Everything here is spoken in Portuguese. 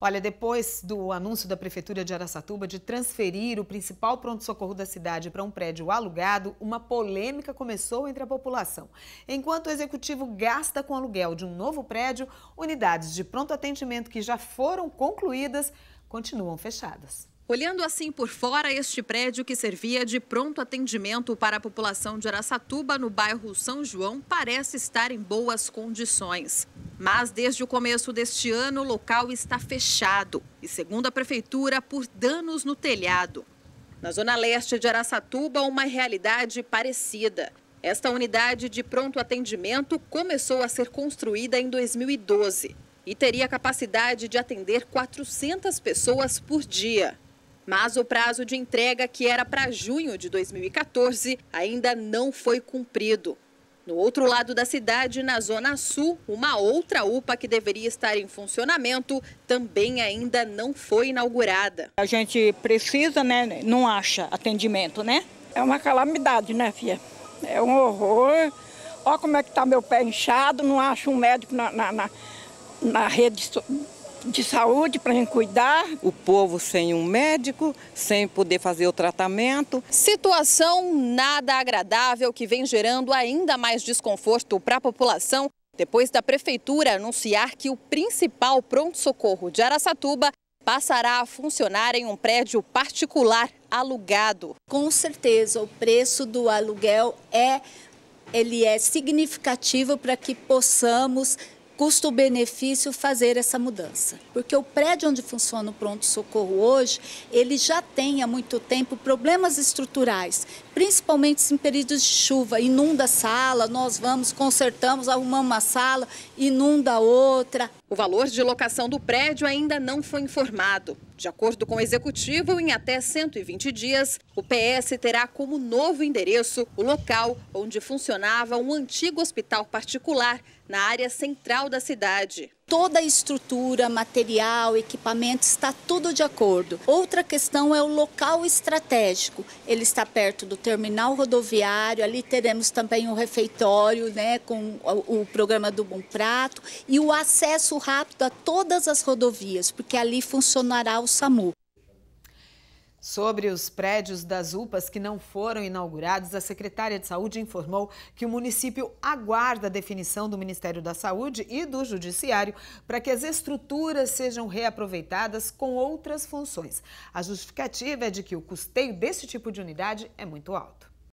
Olha, depois do anúncio da Prefeitura de Araçatuba de transferir o principal pronto-socorro da cidade para um prédio alugado, uma polêmica começou entre a população. Enquanto o executivo gasta com aluguel de um novo prédio, unidades de pronto atendimento que já foram concluídas continuam fechadas. Olhando assim por fora, este prédio que servia de pronto atendimento para a população de Araçatuba, no bairro São João, parece estar em boas condições. Mas desde o começo deste ano, o local está fechado e, segundo a prefeitura, por danos no telhado. Na zona leste de Araçatuba, uma realidade parecida. Esta unidade de pronto atendimento começou a ser construída em 2012 e teria capacidade de atender 400 pessoas por dia. Mas o prazo de entrega, que era para junho de 2014, ainda não foi cumprido. No outro lado da cidade, na Zona Sul, uma outra UPA que deveria estar em funcionamento também ainda não foi inaugurada. A gente precisa, né? Não acha atendimento, né? É uma calamidade, né, filha? É um horror. Olha como é que está meu pé inchado, não acho um médico na rede de saúde para gente cuidar. O povo sem um médico, sem poder fazer o tratamento. Situação nada agradável que vem gerando ainda mais desconforto para a população depois da prefeitura anunciar que o principal pronto-socorro de Araçatuba passará a funcionar em um prédio particular alugado. Com certeza, o preço do aluguel é significativo para que possamos, custo-benefício, fazer essa mudança. Porque o prédio onde funciona o pronto-socorro hoje, ele já tem há muito tempo problemas estruturais, principalmente em períodos de chuva. Inunda a sala, nós vamos, consertamos, arrumamos uma sala, inunda outra. O valor de locação do prédio ainda não foi informado. De acordo com o executivo, em até 120 dias, o PS terá como novo endereço o local onde funcionava um antigo hospital particular na área central da cidade. Toda a estrutura, material, equipamento, está tudo de acordo. Outra questão é o local estratégico. Ele está perto do terminal rodoviário, ali teremos também um refeitório, né, com o programa do Bom Prato e o acesso rápido a todas as rodovias, porque ali funcionará o SAMU. Sobre os prédios das UPAs que não foram inaugurados, a secretária de Saúde informou que o município aguarda a definição do Ministério da Saúde e do Judiciário para que as estruturas sejam reaproveitadas com outras funções. A justificativa é de que o custeio desse tipo de unidade é muito alto.